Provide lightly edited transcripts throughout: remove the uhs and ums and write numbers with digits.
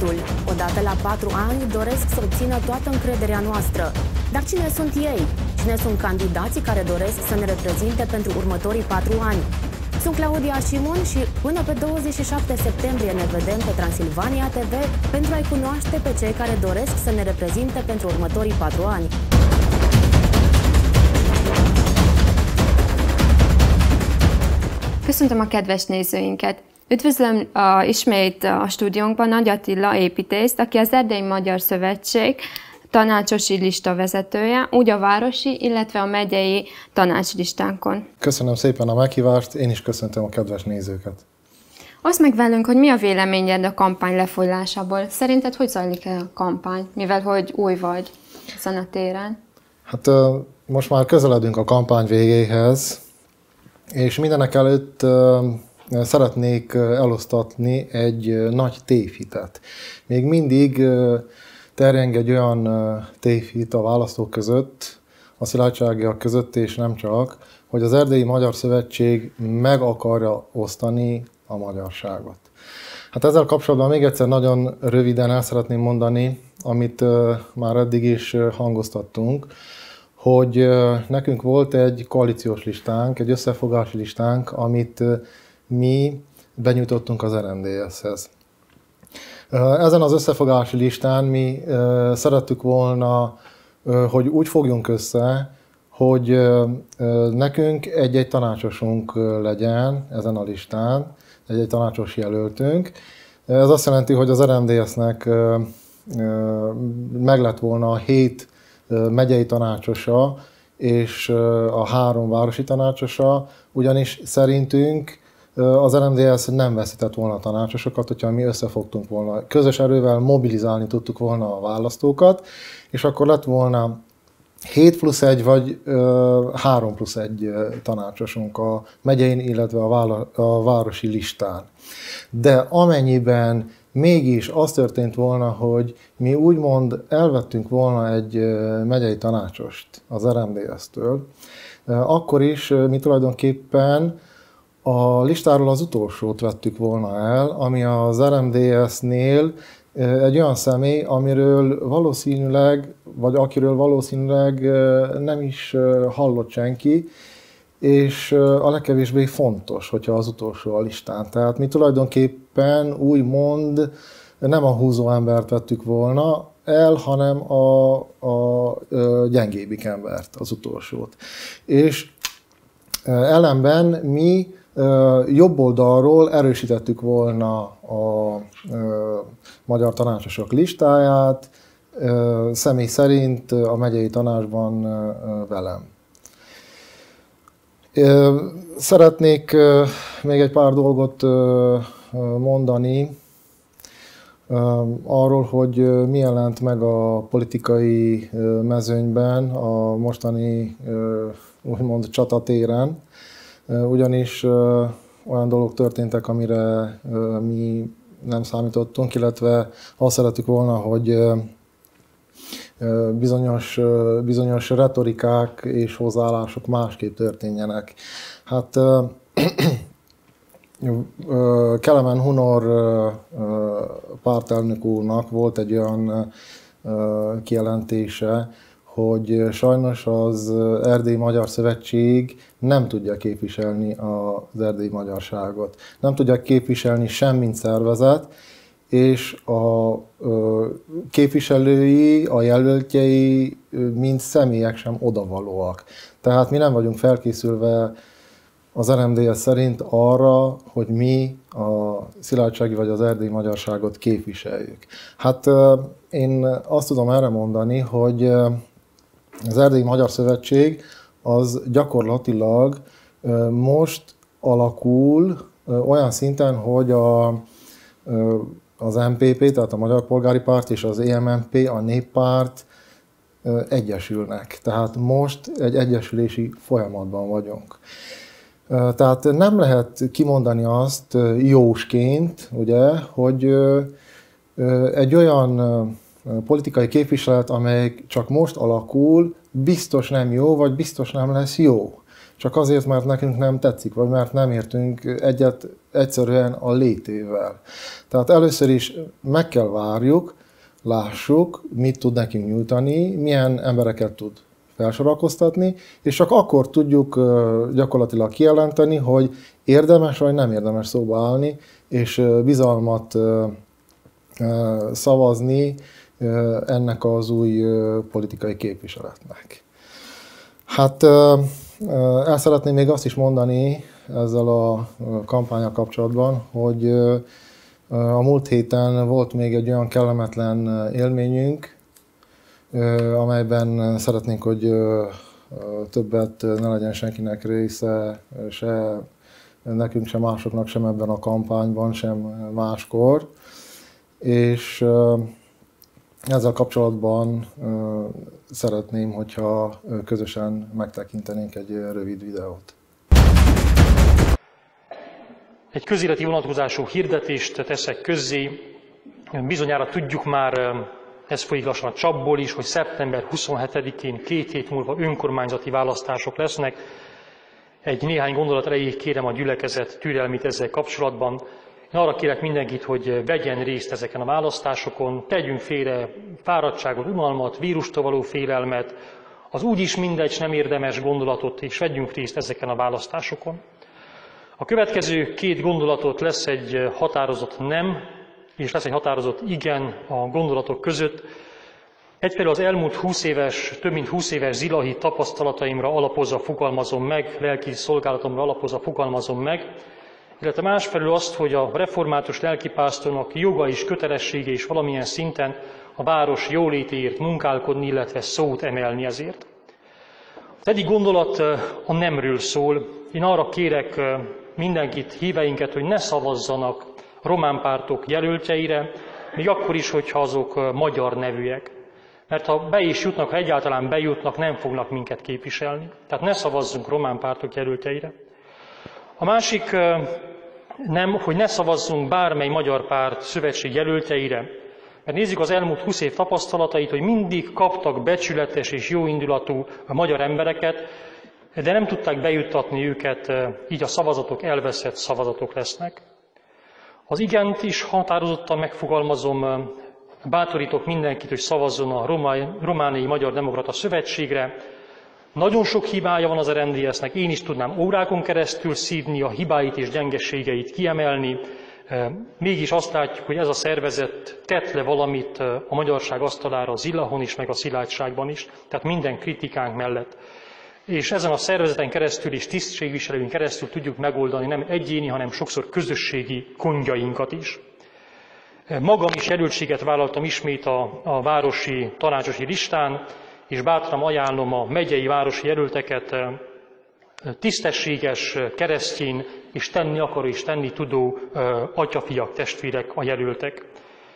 votul. Odată la 4 ani doresc să obțină toată încrederea noastră. Dar cine sunt ei? Cine sunt candidații care doresc să ne reprezinte pentru următorii 4 ani? Sunt Claudia Șimon și până pe 27 septembrie ne vedem pe Transilvania TV pentru a-i cunoaște pe cei care doresc să ne reprezinte pentru următorii 4 ani. Köszöntöm a kedves nézőinket! Üdvözlöm ismét a stúdiónkban Nagy Attila építészt, aki az Erdélyi Magyar Szövetség tanácsosi lista vezetője, úgy a városi, illetve a megyei tanácslistánkon. Köszönöm szépen a meghívást, én is köszöntöm a kedves nézőket. Oszd meg velünk, hogy mi a véleményed a kampány lefolyásából. Szerinted hogy zajlik a kampány, mivel hogy új vagy ezen a téren? Hát most már közeledünk a kampány végéhez, és mindenek előtt szeretnék elosztatni egy nagy tévhitet. Még mindig terjeng egy olyan tévhit a választók között, a szilárdságiak között és nem csak, hogy az Erdélyi Magyar Szövetség meg akarja osztani a magyarságot. Hát ezzel kapcsolatban még egyszer nagyon röviden el szeretném mondani, amit már eddig is hangoztattunk, hogy nekünk volt egy koalíciós listánk, egy összefogási listánk, amit mi benyújtottunk az RMDSZ-hez. Ezen az összefogási listán mi szerettük volna, hogy úgy fogjunk össze, hogy nekünk egy-egy tanácsosunk legyen ezen a listán, egy-egy tanácsos jelöltünk. Ez azt jelenti, hogy az RMDSZ-nek meg lett volna a 7 megyei tanácsosa és a 3 városi tanácsosa, ugyanis szerintünk az RMDSZ nem veszített volna a tanácsosokat, hogyha mi összefogtunk volna. Közös erővel mobilizálni tudtuk volna a választókat, és akkor lett volna 7+1 vagy 3+1 tanácsosunk a megyein, illetve a városi listán. De amennyiben mégis az történt volna, hogy mi úgymond elvettünk volna egy megyei tanácsost az RMDSZ-től, akkor is mi tulajdonképpen a listáról az utolsót vettük volna el, ami az RMDSZ-nél egy olyan személy, amiről valószínűleg, vagy akiről valószínűleg nem is hallott senki, és a legkevésbé fontos, hogyha az utolsó a listán. Tehát mi tulajdonképpen úgymond nem a húzó embert vettük volna el, hanem a gyengébbik embert, az utolsót. És ellenben mi jobb oldalról erősítettük volna a magyar tanácsosok listáját, személy szerint a megyei tanácsban velem. Szeretnék még egy pár dolgot mondani arról, hogy mi jelent meg a politikai mezőnyben a mostani úgymond csatatéren, ugyanis olyan dolgok történtek, amire mi nem számítottunk, illetve azt szerettük volna, hogy bizonyos retorikák és hozzáállások másképp történjenek. Hát Kelemen Hunor pártelnök úrnak volt egy olyan kijelentése, hogy sajnos az Erdélyi Magyar Szövetség nem tudja képviselni az erdélyi magyarságot. Nem tudja képviselni sem mint szervezet, és a képviselői, a jelöltjei, mint személyek sem odavalóak. Tehát mi nem vagyunk felkészülve az RMDSZ szerint arra, hogy mi a szilárdsági vagy az erdélyi magyarságot képviseljük. Hát én azt tudom erre mondani, hogy az Erdélyi Magyar Szövetség az gyakorlatilag most alakul olyan szinten, hogy az MPP, tehát a Magyar Polgári Párt és az EMMP, a Néppárt egyesülnek. Tehát most egy egyesülési folyamatban vagyunk. Tehát nem lehet kimondani azt jósként, ugye, hogy egy olyan politikai képviselet, amely csak most alakul, biztos nem jó, vagy biztos nem lesz jó. csak azért, mert nekünk nem tetszik, vagy mert nem értünk egyet egyszerűen a létével. Tehát először is meg kell várjuk, lássuk, mit tud nekünk nyújtani, milyen embereket tud felsorakoztatni, és csak akkor tudjuk gyakorlatilag kijelenteni, hogy érdemes vagy nem érdemes szóba állni, és bizalmat szavazni ennek az új politikai képviseletnek. Hát el szeretném még azt is mondani ezzel a kampánnyal kapcsolatban, hogy a múlt héten volt még egy olyan kellemetlen élményünk, amelyben szeretnénk, hogy többet ne legyen senkinek része, se nekünk, sem másoknak, sem ebben a kampányban, sem máskor. És ezzel kapcsolatban szeretném, hogyha közösen megtekintenénk egy rövid videót. Egy közéleti vonatkozású hirdetést teszek közzé. Bizonyára tudjuk már, ez folyik lassan a csapból is, hogy szeptember 27-én 2 hét múlva önkormányzati választások lesznek. Egy néhány gondolat erejéig kérem a gyülekezet türelmét ezzel kapcsolatban. Én arra kérek mindenkit, hogy vegyen részt ezeken a választásokon, tegyünk félre fáradtságot, unalmat, vírustól való félelmet, az úgyis mindegy, nem érdemes gondolatot, és vegyünk részt ezeken a választásokon. A következő 2 gondolatot lesz egy határozott nem, és lesz egy határozott igen a gondolatok között. Egyfelől az elmúlt 20 éves, több mint 20 éves zilahi tapasztalataimra alapozva fogalmazom meg, lelki szolgálatomra alapozva fogalmazom meg, illetve másfelől azt, hogy a református lelkipásztornak joga és kötelessége is valamilyen szinten a város jólétéért munkálkodni, illetve szót emelni ezért. Az egyik gondolat a nemről szól. Én arra kérek mindenkit, híveinket, hogy ne szavazzanak román pártok jelöltjeire, még akkor is, hogyha azok magyar nevűek. Mert ha be is jutnak, ha egyáltalán bejutnak, nem fognak minket képviselni. Tehát ne szavazzunk román pártok jelöltjeire. A másik nem, hogy ne szavazzunk bármely magyar párt szövetség jelöltjeire, mert nézzük az elmúlt 20 év tapasztalatait, hogy mindig kaptak becsületes és jóindulatú magyar embereket, de nem tudták bejuttatni őket, így a szavazatok elveszett szavazatok lesznek. Az igent is határozottan megfogalmazom, bátorítok mindenkit, hogy szavazzon a Romániai Magyar Demokrata Szövetségre. Nagyon sok hibája van az RMDSZ-nek, én is tudnám órákon keresztül szídni, a hibáit és gyengeségeit kiemelni. Mégis azt látjuk, hogy ez a szervezet tett le valamit a magyarság asztalára a Zillahon is, meg a Szilágyságban is, tehát minden kritikánk mellett. És ezen a szervezeten keresztül és tisztségviselőink keresztül tudjuk megoldani nem egyéni, hanem sokszor közösségi gondjainkat is. Magam is jelöltséget vállaltam ismét a városi tanácsosi listán, és bátran ajánlom a megyei városi jelölteket, tisztességes, keresztény és tenni akaró és tenni tudó atyafiak, testvérek a jelöltek.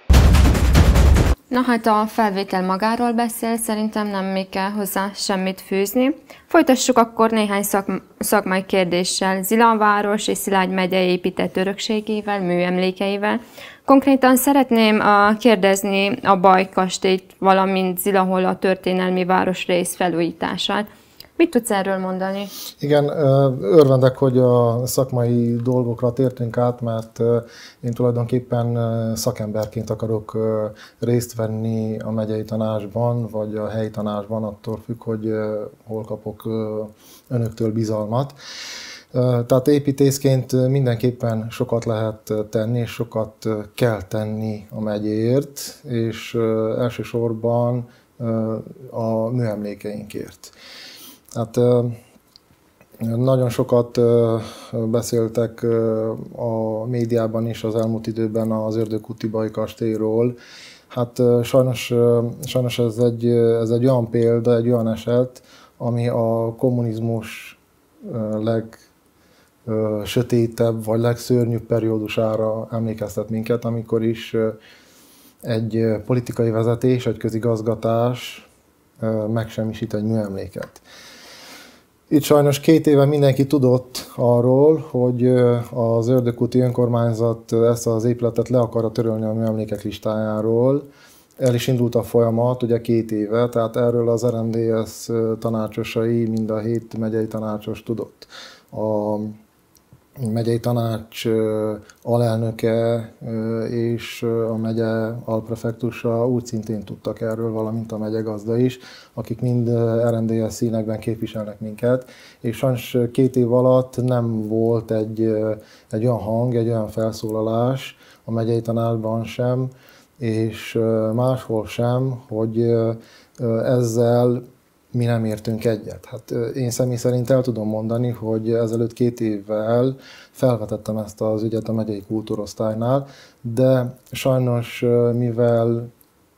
Na hát a felvétel magáról beszél, szerintem nem még kell hozzá semmit fűzni. Folytassuk akkor néhány szakmai kérdéssel. Zilah város és Szilágy megye épített örökségével, műemlékeivel. Konkrétan szeretném kérdezni a Baj kastélyt, valamint Zilahol a történelmi városrész felújítását. Mit tudsz erről mondani? Igen, örvendek, hogy a szakmai dolgokra tértünk át, mert én tulajdonképpen szakemberként akarok részt venni a megyei tanácsban, vagy a helyi tanácsban, attól függ, hogy hol kapok önöktől bizalmat. Tehát építészként mindenképpen sokat lehet tenni, és sokat kell tenni a megyéért, és elsősorban a műemlékeinkért. Hát nagyon sokat beszéltek a médiában is az elmúlt időben az Ördögúti Baj kastélyról. Hát sajnos ez egy olyan példa, egy olyan eset, ami a kommunizmus legsötétebb vagy legszörnyűbb periódusára emlékeztet minket, amikor is egy politikai vezetés, egy közigazgatás megsemmisít egy műemléket. Itt sajnos 2 éve mindenki tudott arról, hogy az Ördögúti önkormányzat ezt az épületet le akarja törölni a műemlékek listájáról, el is indult a folyamat, ugye 2 éve, tehát erről az RMDSZ tanácsosai, mind a 7 megyei tanácsos tudott. A megyei tanács alelnöke és a megye alprefektusa úgy szintén tudtak erről, valamint a megyegazda is, akik mind RMDSZ színekben képviselnek minket, és sajnos 2 év alatt nem volt egy olyan hang, egy olyan felszólalás a megyei tanácsban sem, és máshol sem, hogy ezzel mi nem értünk egyet. Hát én személy szerint el tudom mondani, hogy ezelőtt 2 évvel felvetettem ezt az ügyet a megyei kultúrosztálynál, de sajnos mivel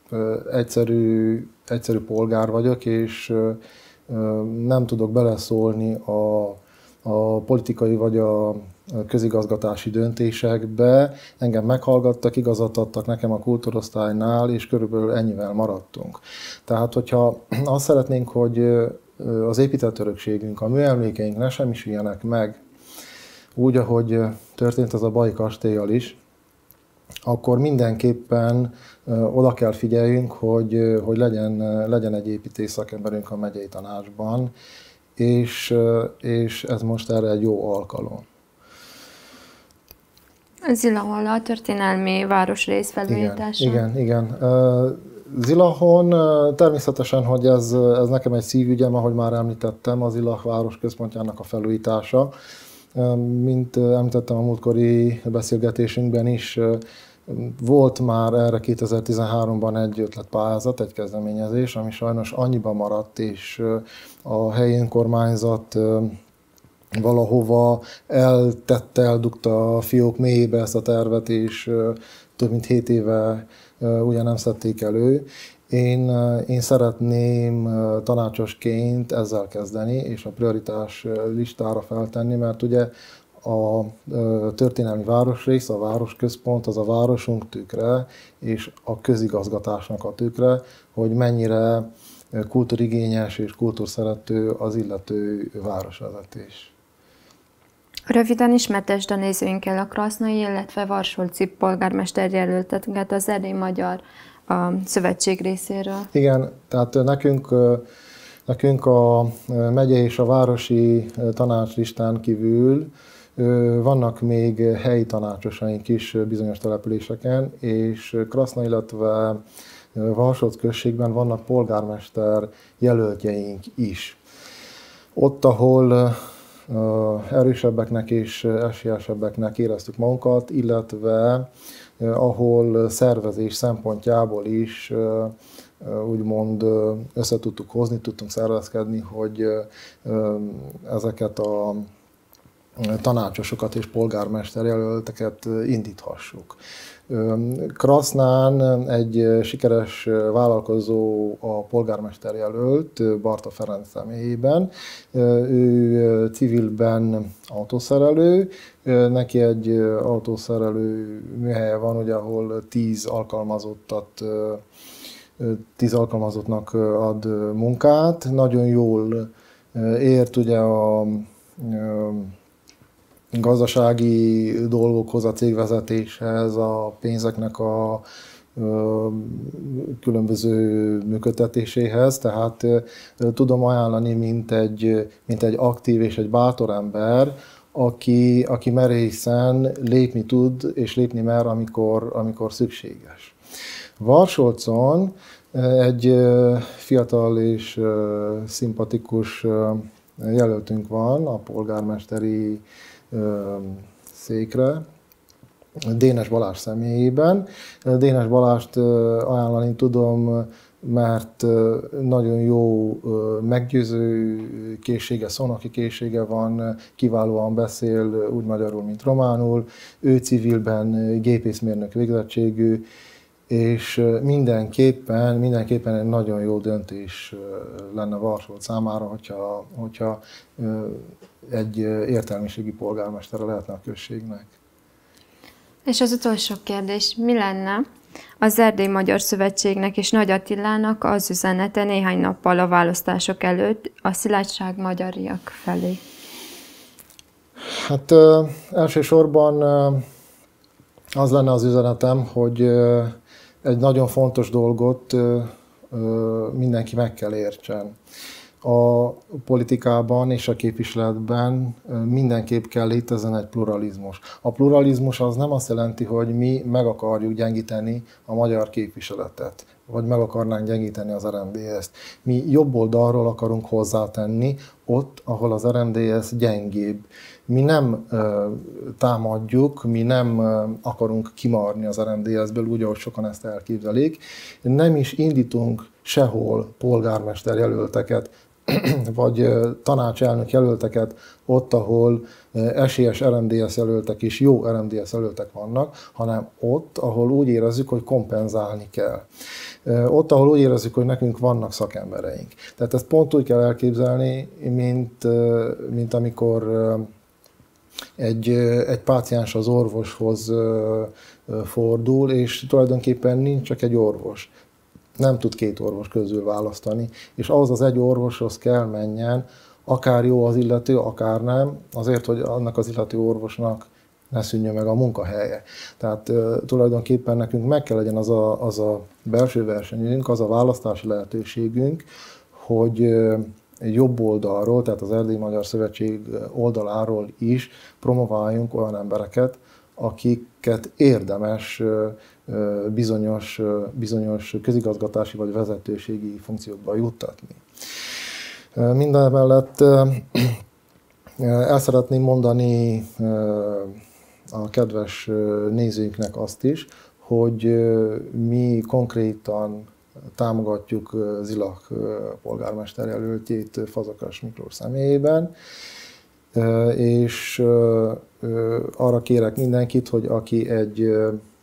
egyszerű polgár vagyok, és nem tudok beleszólni a politikai vagy a közigazgatási döntésekbe, engem meghallgattak, igazat adtak nekem a kultúrosztálynál, és körülbelül ennyivel maradtunk. Tehát, hogyha azt szeretnénk, hogy az épített örökségünk, a műemlékeink ne semmisüljenek meg, úgy, ahogy történt az a Baj kastéllyal is, akkor mindenképpen oda kell figyeljünk, hogy legyen egy építész szakemberünk a megyei tanácsban, és ez most erre egy jó alkalom. Zilahon a történelmi városrész felújítása. Igen. Zilahon természetesen, hogy ez nekem egy szívügyem, ahogy már említettem, az Zilah városközpontjának a felújítása. Mint említettem a múltkori beszélgetésünkben is, volt már erre 2013-ban egy ötletpályázat, egy kezdeményezés, ami sajnos annyiban maradt, és a helyi önkormányzat valahova eldugta a fiók mélyébe ezt a tervet, és több mint 7 éve ugye nem szedték elő. Én szeretném tanácsosként ezzel kezdeni, és a prioritás listára feltenni, mert ugye a történelmi városrész, a városközpont, az a városunk tükre, és a közigazgatásnak a tükre, hogy mennyire kultúrigényes és kultúrszerető az illető városvezetés. Röviden ismertesd a nézőinkkel a krasznai, illetve varsolci polgármester jelöltetünket az Erdély Magyar Szövetség részéről. Igen, tehát nekünk a megyei és a városi tanácslistán kívül vannak még helyi tanácsosaink is bizonyos településeken, és Kraszna, illetve Varsolc községben vannak polgármester jelöltjeink is. Ott, ahol erősebbeknek és esélyesebbeknek éreztük magunkat, illetve ahol szervezés szempontjából is úgymond össze tudtuk hozni, tudtunk szervezkedni, hogy ezeket a tanácsosokat és polgármester jelölteket indíthassuk. Krasznán egy sikeres vállalkozó a polgármester jelölt, Barta Ferenc személyében. Ő civilben autószerelő, neki egy autószerelő műhelye van, ugye, ahol 10 alkalmazottnak ad munkát. Nagyon jól ért ugye a gazdasági dolgokhoz, a cégvezetéshez, a pénzeknek a különböző működtetéséhez, tehát tudom ajánlani, mint egy aktív és egy bátor ember, aki merészen lépni tud és lépni mer, amikor szükséges. Varsolcon egy fiatal és szimpatikus jelöltünk van a polgármesteri székre, Dénes Balázs személyében. Dénes Balást ajánlani tudom, mert nagyon jó meggyőző készsége, szónoki készsége van, kiválóan beszél úgy magyarul, mint románul. Ő civilben gépészmérnök végzettségű, és mindenképpen egy nagyon jó döntés lenne Varsolc számára, hogyha egy értelmiségi polgármestere lehetne a községnek. És az utolsó kérdés, mi lenne az Erdély Magyar Szövetségnek és Nagy Attilának az üzenete néhány nappal a választások előtt a szilágyság magyariak felé? Hát elsősorban az lenne az üzenetem, hogy egy nagyon fontos dolgot mindenki meg kell értsen. A politikában és a képviseletben mindenképp kell létezzen egy pluralizmus. A pluralizmus az nem azt jelenti, hogy mi meg akarjuk gyengíteni a magyar képviseletet, vagy meg akarnánk gyengíteni az RMDS-t. Mi jobb oldalról akarunk hozzátenni, ott, ahol az RMDS gyengébb. Mi nem támadjuk, mi nem akarunk kimarni az RMDS-ből, úgy, ahogy sokan ezt elképzelik. Nem is indítunk sehol polgármester jelölteket, vagy tanácselnök jelölteket ott, ahol esélyes RMDS jelöltek és jó RMDS jelöltek vannak, hanem ott, ahol úgy érezzük, hogy kompenzálni kell. Ott, ahol úgy érezzük, hogy nekünk vannak szakembereink. Tehát ezt pont úgy kell elképzelni, mint amikor egy páciens az orvoshoz fordul, és tulajdonképpen nincs csak egy orvos. Nem tud két orvos közül választani, és ahhoz az egy orvoshoz kell menjen, akár jó az illető, akár nem, azért, hogy annak az illető orvosnak ne szűnjön meg a munkahelye. Tehát tulajdonképpen nekünk meg kell legyen az a belső versenyünk, az a választási lehetőségünk, hogy jobb oldalról, tehát az Erdélyi Magyar Szövetség oldaláról is promováljunk olyan embereket, akiket érdemes bizonyos közigazgatási vagy vezetőségi funkciókba juttatni. Mindemellett el szeretném mondani a kedves nézőinknek azt is, hogy mi konkrétan támogatjuk Zilak polgármester jelöltjét Fazekas Miklós személyében, és arra kérek mindenkit, hogy aki egy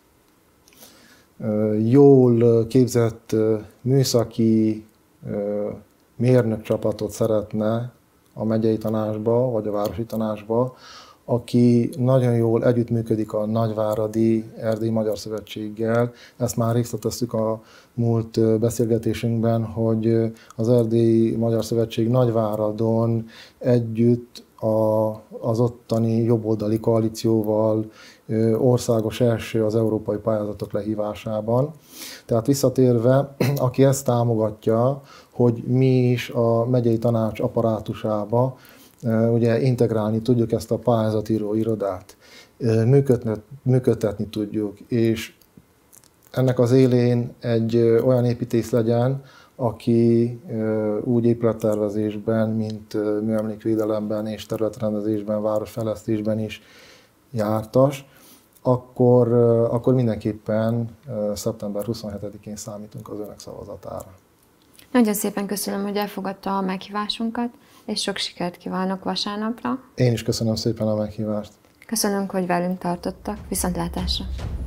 jól képzett műszaki mérnök csapatot szeretne a megyei tanácsba, vagy a városi tanácsba, aki nagyon jól együttműködik a Nagyváradi Erdélyi Magyar Szövetséggel. Ezt már részleteztük a múlt beszélgetésünkben, hogy az Erdélyi Magyar Szövetség Nagyváradon együtt az ottani jobboldali koalícióval országos első az európai pályázatok lehívásában. Tehát visszatérve, aki ezt támogatja, hogy mi is a megyei tanács apparátusába ugye integrálni tudjuk ezt a pályázatíró irodát, működtetni tudjuk, és ennek az élén egy olyan építész legyen, aki úgy épülettervezésben, mint műemlékvédelemben és területrendezésben, városfejlesztésben is jártas, akkor mindenképpen szeptember 27-én számítunk az önök szavazatára. Nagyon szépen köszönöm, hogy elfogadta a meghívásunkat, és sok sikert kívánok vasárnapra. Én is köszönöm szépen a meghívást. Köszönöm, hogy velünk tartottak. Viszontlátásra!